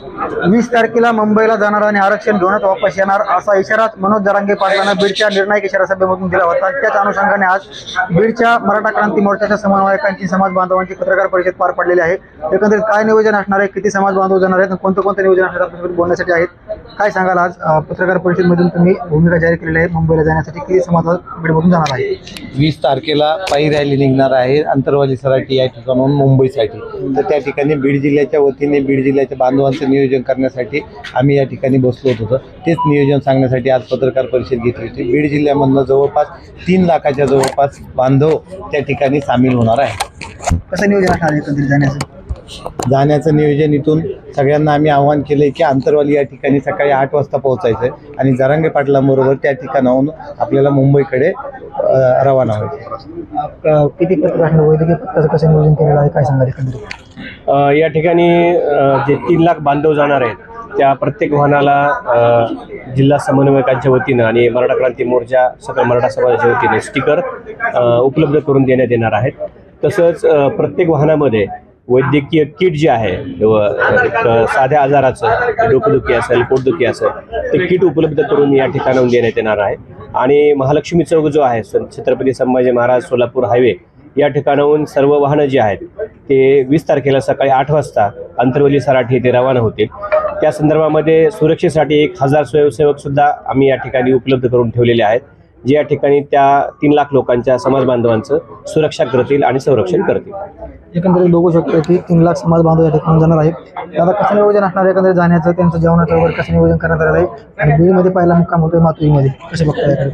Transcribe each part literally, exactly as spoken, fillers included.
वीस तारखेला मुंबईला जाणार आणि आरक्षण घेऊनच वापस येणार असा इशारा मनोज जरांगे पाटलांना बीडच्या निर्णायक इशारा सभेमधून दिला होता। त्याच अनुषंगाने आज बीडच्या मराठा क्रांती मोर्चाच्या समन्वयकांची समाज बांधवांची पत्रकार परिषद पार पडलेली आहे। एकंदरीत काय नियोजन असणार आहे, किती समाज बांधव जाणार आहेत, कोणते कोणते नियोजन असणार आपल्यासोबत बोलण्यासाठी आहेत, काय सांगाल? आज पत्रकार परिषदेमधून तुम्ही भूमिका जाहीर केलेली आहे, मुंबईला जाण्यासाठी किती समाज बीडमधून जाणार आहे? वीस तारखेला पायी रॅली निघणार आहे अंतरवाली सराठी या ठिकाणाहून मुंबईसाठी। तर त्या ठिकाणी बीड जिल्ह्याच्या वतीने बीड जिल्ह्याच्या बांधवांचं नियोजन करण्यासाठी आम्ही या ठिकाणी बसलो होतो। तेच नियोजन सांगण्यासाठी आज पत्रकार परिषद घेतली होती। बीड जिल्ह्यामधनं जवळपास तीन लाखाच्या जवळपास बांधव त्या ठिकाणी सामील होणार आहे। कसं नियोजन असणार आहे एकंदरीत जाण्याचं? जाण्याचं नियोजन इथून सगळ्यांना आम्ही आवाहन केलं की अंतरवाली या ठिकाणी सकाळी आठ वाजता पोहोचायचं आहे आणि जरांगे पाटलांबरोबर त्या ठिकाणाहून आपल्याला मुंबईकडे रवाना व्हायचं। किती पत्र असणार, वैद्यकीय पत्राचं कसं नियोजन केलेलं आहे, काय सांगाल एकंदरीत? या ठिकाणी जे तीन लाख बांधव जाणार आहेत त्या प्रत्येक वाहनाला जिल्हा समन्वयकांच्या वतीनं आणि मराठा क्रांती मोर्चा सकल मराठा समाजाच्या वतीने स्टिकर उपलब्ध करून देण्यात येणार आहेत। तसंच प्रत्येक वाहनामध्ये वैद्यकीय किट जे आहे साध्या आजाराचं डोकेदुखी असेल पोटदुखी असेल ते किट उपलब्ध करून या ठिकाणाहून देण्यात येणार आहे। आणि महालक्ष्मी चौक जो आहे छत्रपती संभाजी महाराज सोलापूर हायवे या ठिकाणाहून सर्व वाहनं जी आहेत ते वीस तारखेला सकाळी आठ वाजता अंतरवली सराठी येथे रवाना होतील। त्या संदर्भामध्ये सुरक्षेसाठी एक हजार स्वयंसेवक सुद्धा आम्ही या ठिकाणी उपलब्ध करून ठेवलेले आहेत, जे या ठिकाणी त्या तीन लाख लोकांच्या समाज बांधवांचं सुरक्षा करतील आणि संरक्षण करतील। एकंदरीत बघू शकतो की तीन लाख समाज बांधव या ठिकाणी जाणार आहेत। त्याला कसं नियोजन असणार एकंदरीत जाण्याचं, त्यांचं जेवणाचं वगैरे कसं नियोजन करण्यात आलं आहे? आणि बीडमध्ये पहिला मुक्काम होतोय मातुरीमध्ये, कसं बघताय?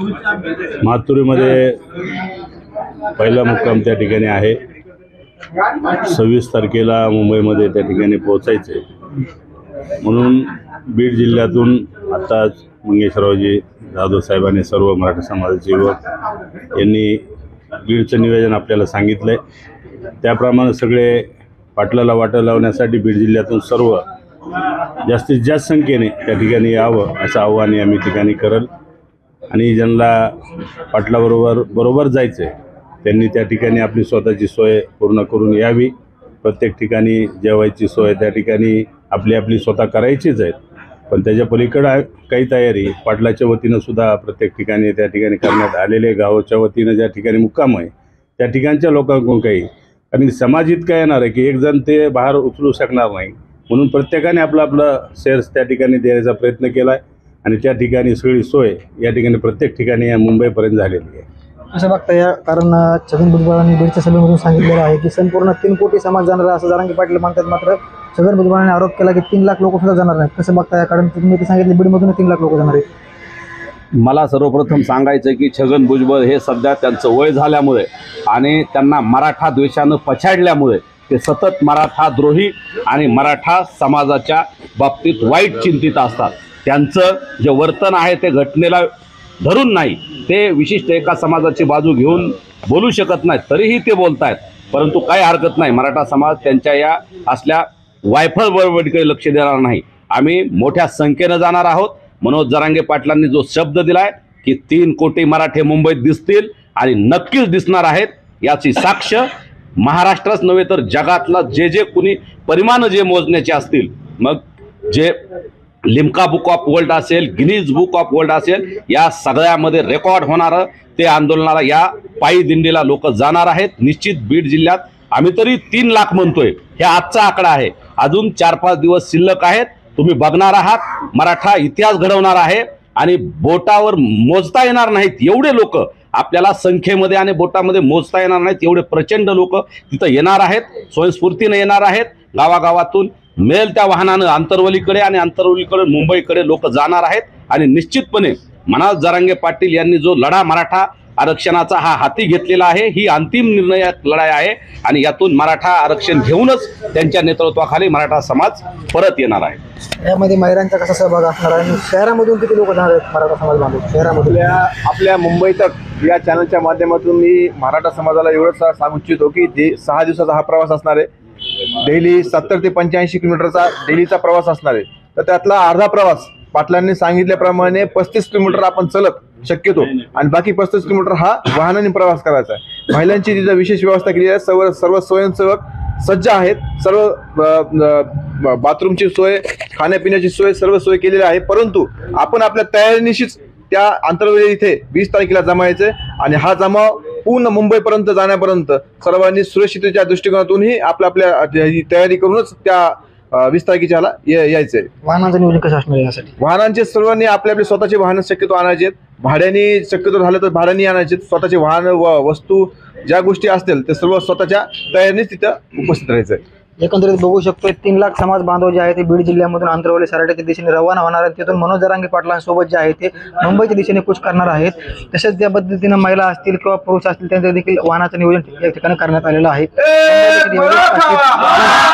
मातुरीमध्ये पहिला मुक्काम त्या ठिकाणी आहे। सव्वीस तारखेला मुंबईमध्ये त्या ठिकाणी पोहोचायचे म्हणून बीड जिल्ह्यातून आताच मंगेशरावजी जाधव साहेबांनी सर्व मराठा समाजाचे युवक यांनी बीडचं नियोजन आपल्याला सांगितलं आहे। त्याप्रमाणे सगळे पाटलाला वाटा लावण्यासाठी बीड जिल्ह्यातून सर्व जास्तीत जास्त संख्येने त्या ठिकाणी यावं असं आव्हान आम्ही ठिकाणी करल। आणि ज्यांना पाटलाबरोबर बरोबर जायचं आहे त्यांनी त्या ठिकाणी आपली स्वतःची सोय पूर्ण करून यावी। प्रत्येक ठिकाणी जेवायची सोय त्या ठिकाणी आपली आपली स्वतः करायचीच आहे, पण त्याच्या पलीकडं काही तयारी पाटलाच्या वतीनं सुद्धा प्रत्येक ठिकाणी त्या ठिकाणी करण्यात आलेले। गावाच्या वतीनं ज्या ठिकाणी मुक्काम आहे त्या ठिकाणच्या लोकांकडून काही, आणि समाज इतका येणार आहे की एक जण ते बाहेर उचलू शकणार नाही, म्हणून प्रत्येकाने आपलं आपलं शेअर्स त्या ठिकाणी द्यायचा प्रयत्न केला आहे आणि त्या ठिकाणी सगळी सोय या ठिकाणी प्रत्येक ठिकाणी या मुंबईपर्यंत झालेली आहे। असं बघता या कारण छगन भुजबळांनी बीडच्या सभेमधून सांगितलेलं आहे की संपूर्ण तीन कोटी समाज जाणार आहे असं जरांगे पाटील म्हणतात। मात्र छगन भुजबळांनी आरोप केला की तीन लाख लोक सुद्धा जाणार नाहीत, कसं बघताय? कारण तुम्ही ते सांगितले बीडमधून तीन लाख लोक जाणार आहेत। मला सर्वप्रथम सांगायचं की छगन भुजबळ हे सध्या त्यांचं वय झाल्यामुळे आणि त्यांना मराठा द्वेषानं पछाडल्यामुळे ते सतत मराठा द्रोही आणि मराठा समाजाच्या बाबतीत वाईट चिंतित असतात। त्यांचं जे वर्तन आहे ते घटनेला धरून नाही, ते विशिष्ट एका समाजाची बाजू घेऊन बोलू शकत नाहीत, तरीही ते बोलतायत। परंतु काही हरकत नाही, मराठा समाज त्यांच्या या असल्या वायफळ बळबळीकडे लक्ष देणार नाही। आम्ही मोठ्या संख्येनं जाणार आहोत। मनोज जरांगे पाटलांनी जो शब्द दिलाय की तीन कोटी मराठे मुंबईत दिसतील आणि नक्कीच दिसणार आहेत, याची साक्ष महाराष्ट्रच नव्हे तर जगातला जे जे कुणी परिमाण जे मोजण्याचे असतील, मग जे लिम्का बुक ऑफ वर्ल्ड असेल, गिनीज बुक ऑफ वर्ल्ड असेल, या सगळ्यामध्ये रेकॉर्ड होणारं ते आंदोलनाला या पायी दिंडीला लोक जाणार आहेत। निश्चित बीड जिल्ह्यात आम्ही तरी तीन लाख म्हणतोय, हे आजचा आकडा आहे, अजून चार पाच दिवस शिल्लक आहेत। तुम्ही बघणार आहात मराठा इतिहास घडवणार आहे आणि बोटावर मोजता येणार नाहीत एवढे लोक आपल्याला संख्येमध्ये आणि बोटामध्ये मोजता येणार नाहीत एवढे प्रचंड लोक तिथं येणार आहेत, स्वयंस्फूर्तीने येणार आहेत। गावागावातून मिळेल त्या वाहनानं अंतरवलीकडे आणि अंतरवलीकडे मुंबईकडे लोक जाणार आहेत आणि निश्चितपणे मनोज जरांगे पाटील यांनी जो लढा मराठा आरक्षणाचा हा हाती घेतलेला आहे, ही अंतिम निर्णायक लढाई आहे आणि यातून मराठा आरक्षण घेऊनच त्यांच्या नेतृत्वाखाली मराठा समाज परत येणार आहे। यामध्ये महिलांचा कसा सहभाग असणार आहे? शहरामधून किती लोक जाणार आहेत मराठा समाज बांधव शहरामधून? आपल्या मुंबई तक या चॅनलच्या माध्यमातून मी मराठा समाजाला एवढंच सांगू इच्छितो की जे सहा दिवसाचा हा प्रवास असणार आहे, डेली सत्तर ते पंच्याऐंशी किलोमीटरचा डेलीचा प्रवास असणार आहे, तर त्यातला अर्धा प्रवास पाटलांनी सांगितल्याप्रमाणे पस्तीस किलोमीटर आपण चलत शक्यतो आणि बाकी पस्तीस किलोमीटर हा वाहनाने प्रवास करायचा आहे। महिलांची तिथं विशेष व्यवस्था केली आहे। सर्व सर्व स्वयंसेवक सज्ज आहेत. सर्व अ, अ, बाथरूमची सोय, खाण्यापिण्याची सोय, सर्व सोय केलेली आहे. परंतु आपण आपल्या तयारीनिशीच त्या आंतरवेली इथे वीस तारखेला जमायचं आणि हा जमाव पूर्ण मुंबईपर्यंत जाण्यापर्यंत सर्वांनी सुरक्षिततेच्या दृष्टिकोनातूनही आपल्या आपल्या ही तयारी करूनच त्या अ, वीस तारखेच्या ह्याला या- यायचंय. वाहनांचं नियोजन कसं असणार आहे यासाठी? वाहनांचे सर्वांनी आपले आपले स्वतःचे वाहन शक्यतो आणायचे आहेत. भाड्याने शक्यतो झालं तर भाड्याने आणायचे आहेत. स्वतःचे वाहन व वस्तू ज्या गोष्टी असतील ते सर्व स्वतःच्या तयारीनेच तिथं उपस्थित राहायचंय. एकंदरीत बघू शकतोय तीन लाख समाज बांधव जे आहे ते बीड जिल्ह्यामधून आंतरवली सराटीच्या दिशेने रवाना होणार आहेत. तिथून मनोज जरांगे पाटलांसोबत जे आहे ते मुंबईच्या दिशेने कूच करणार आहेत. तसेच त्या पद्धतीनं महिला असतील किंवा पुरुष असतील त्यांचं देखील वाहनाचं नियोजन या ठिकाणी करण्यात आलेलं आहे.